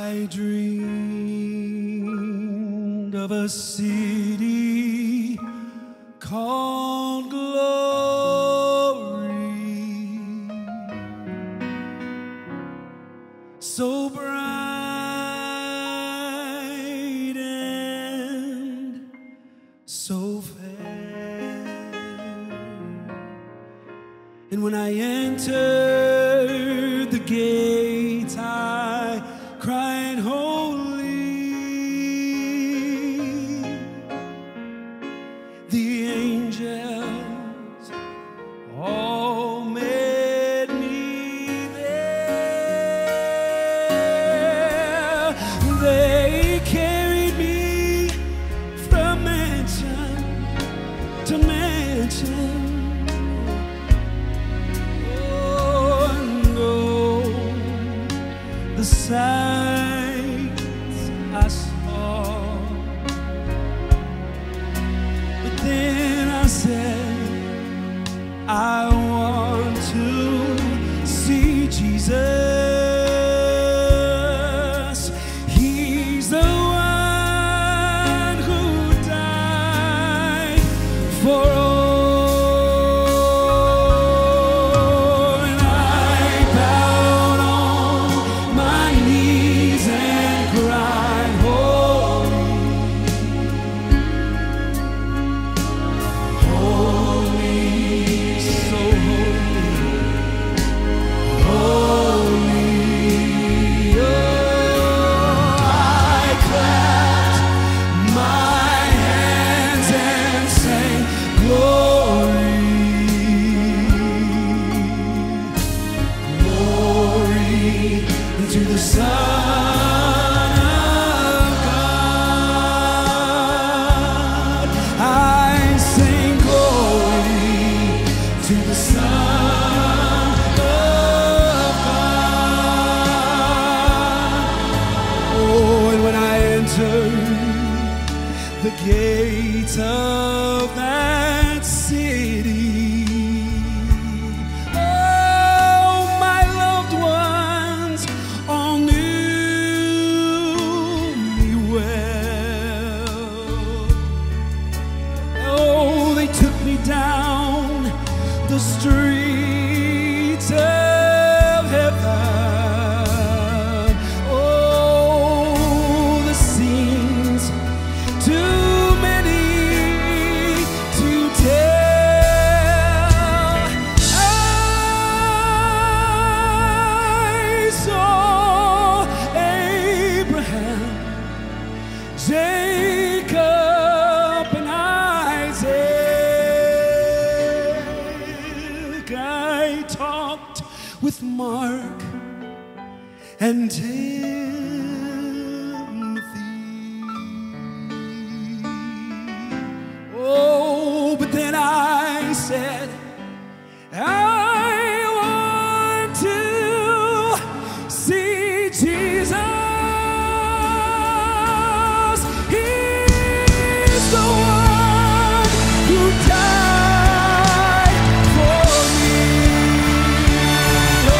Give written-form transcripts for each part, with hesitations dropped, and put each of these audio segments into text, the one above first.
I dreamed of a city called glory, so bright and so fair. And when I entered the gates, I cried, holy. The angels all met me there. They carried me from mansion to mansion. Oh, no, the sights I saw. But then I said, I want to see Jesus. He's the one who died for all. And I bowed on my knees and cried, holy, holy, so holy, holy. Oh, I clapped my hands and sang glory, glory to the Son of God. I sing glory to the Son of God. Oh, and when I entered the gates of that city, oh, my loved ones all knew me well. Oh, they took me down the streets of heaven. Oh, the scenes too many to tell. I saw Abraham, Jacob, and Isaac. I talked with Mark and Timothy. Oh, but then I said, I want to see Jesus. He's the one who died for me. Oh,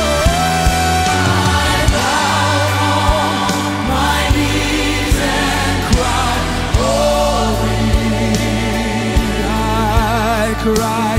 I bowed on my knees and cried, holy. I cried.